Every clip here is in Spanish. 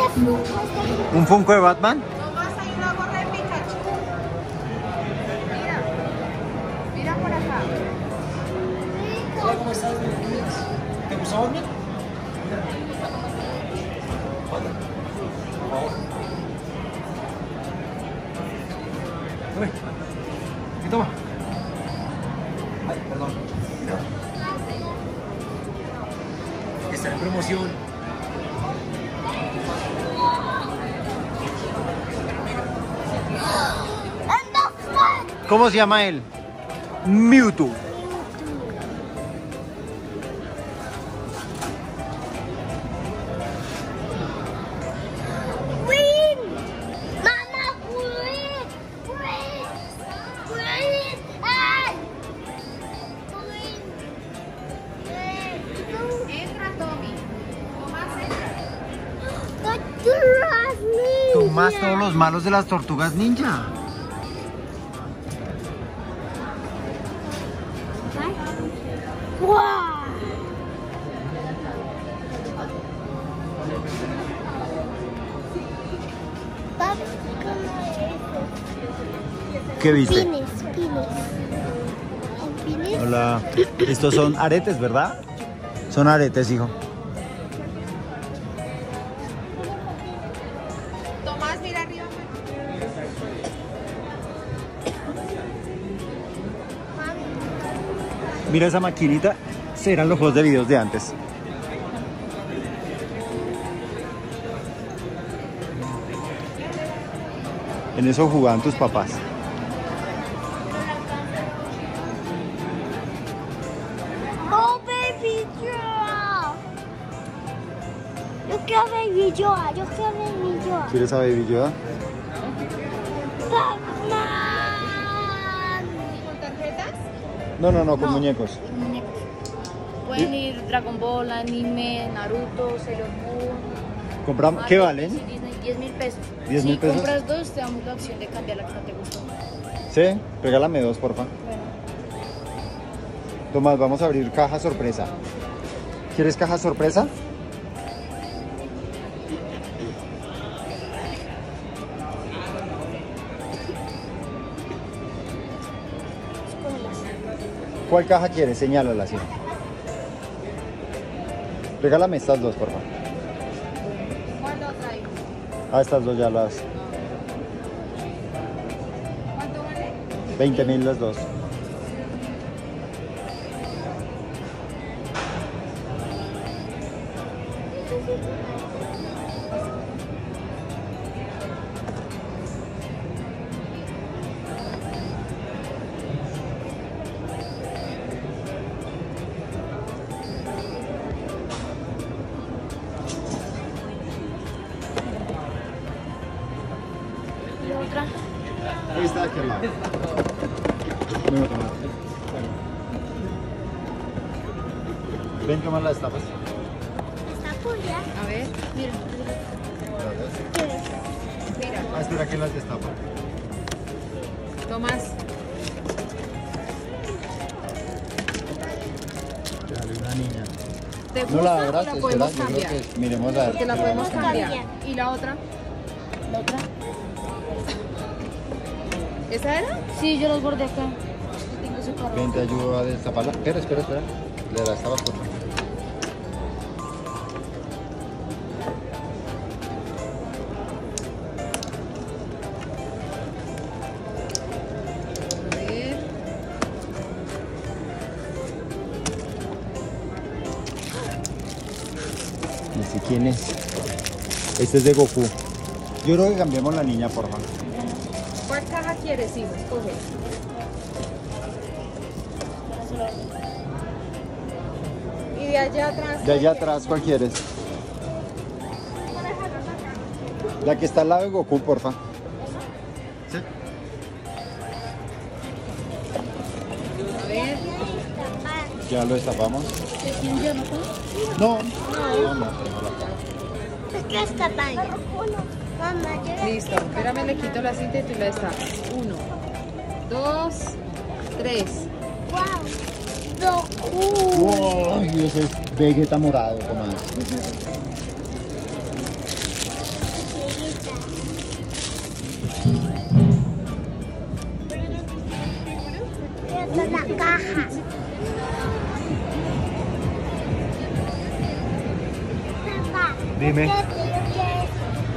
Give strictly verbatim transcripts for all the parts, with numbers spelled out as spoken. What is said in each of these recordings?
Funko está... ¿Un Funko de Batman? Tomás, hay una gorra de Pikachu. Mira. Mira por acá. Hola, ¿cómo estás? ¿Te gustó Batman? Anda. Por favor. Uy. Aquí toma. Ay, perdón. Está en promoción. ¿Cómo se llama él? Mewtwo. Green. Mama, green. Green. Green. Ah. Green. Green. Entra, Tommy. Tomás, entra. Tortugas ninja. Tomás, todos los malos de las tortugas ninja. ¡Wow! Papi, ¿cómo es? ¿Qué viste? Pines, pines. ¿Pines? Hola. Estos son aretes, ¿verdad? Son aretes, hijo. Tomás, mira arriba. Mira esa maquinita. Serán los juegos de videos de antes. En eso jugaban tus papás. Oh, Baby Yoda. Yo quiero Baby Yoda. Yo quiero Baby Yoda. ¿Quieres a Baby Yoda? Batman. ¿Con tarjetas? No, no, no, con muñecos. Muñecos. Pueden ir Dragon Ball, anime, Naruto, Sailor Moon. Compramos, ¿qué valen? Disney, diez mil pesos. diez Si mil pesos. compras dos, te damos la opción de cambiar la que no te gustó. Sí, regálame dos, porfa. Bueno, Tomás, vamos a abrir caja sorpresa. ¿Quieres caja sorpresa? ¿Cuál caja quieres? Señálala, sí. Regálame estas dos, porfa. ¿Cuándo traigo? Ah, estas dos ya las... ¿Cuánto vale? veinte mil las dos. y otra. Ahí está, aquí al lado. Ven, Tomás. Ven, Tomás, las tapas. Está por allá. A ver, Mira, ¿Qué es? mira. Ah, espera, que las destapa. Tomás. Dale, una niña. ¿Te gusta No la o abras, la espera, podemos yo creo cambiar? que miremos a ver. Porque la podemos cambiar. cambiar. ¿Y la otra? la otra. ¿Esa era? Sí, yo los guardé acá. Tengo separado. Ven, te ayudo a destaparla. Espera, espera, espera. Le las tapas, por favor. A ver. No sé quién es. Este es de Goku. Yo creo que cambiemos la niña, por favor. ¿Cuál caja quieres, hijo? Escoge. Y de allá atrás. De allá atrás, ¿cuál quieres? La que está al lado de Goku, porfa. ¿Sí? A ver. Ya lo destapamos. ¿Quién yo no puedo? No, no, no, no. Es que está baño. Mamá, yo... Listo. Espérame, le quito la cinta y tú la destapas. Uno, dos, tres. ¡Wow! ¡Goku! Wow, y ese es Vegeta morado, Tomás. falta una caja. Papá, Dime. ¿qué quiero que es?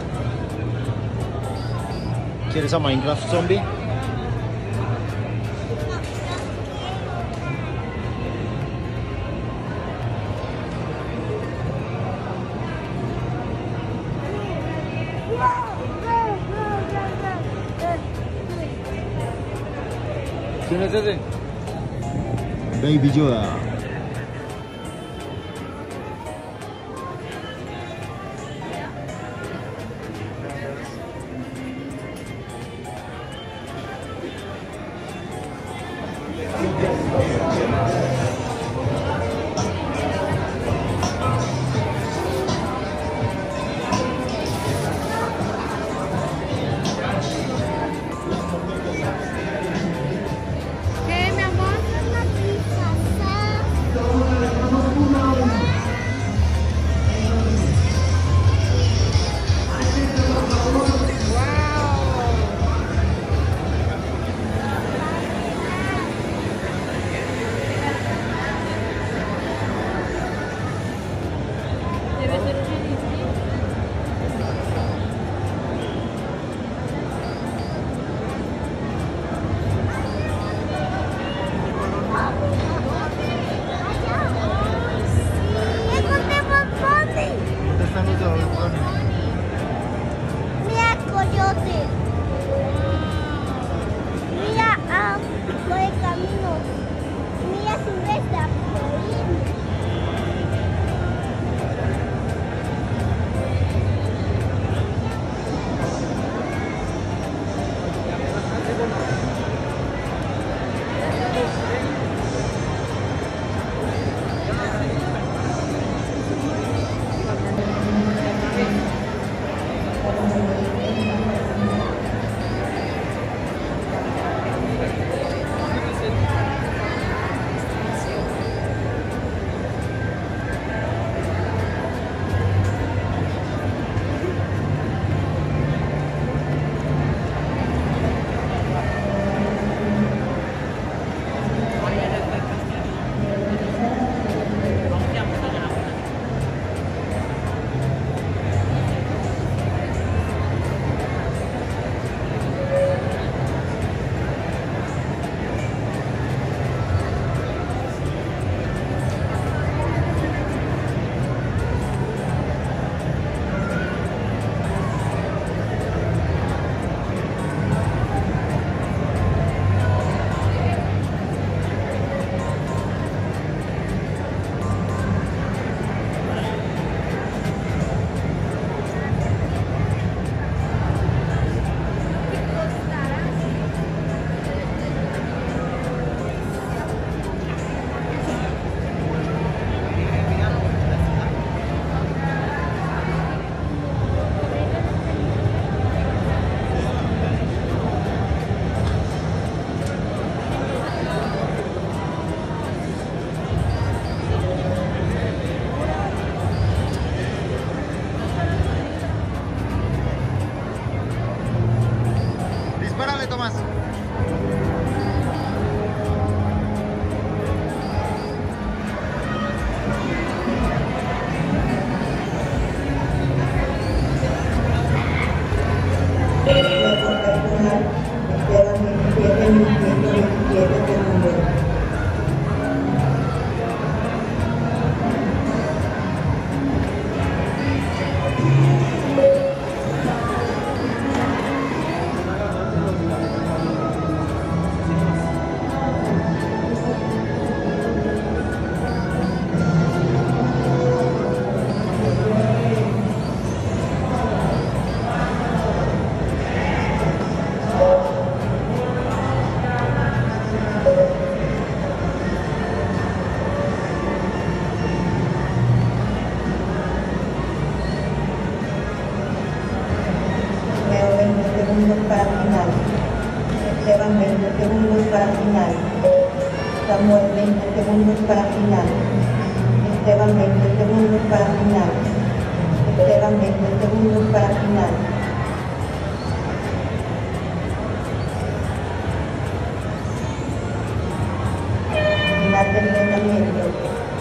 ¿Quieres a Minecraft Zombie? ¿Quién es ese? Baby Yoda. ¿Qué, mi amor? Una pizza. Debe ser chiquitito. Encontré bombones. ¿Dónde están los bombones? Mira coyote. Mira ah, por el camino. Mira silvestre. Dispárale, Tomás. Esteban, veinte segundos para final. Samuel, veinte segundos para final. Esteban, veinte segundos para final. Esteban, veinte segundos para final. razonamiento.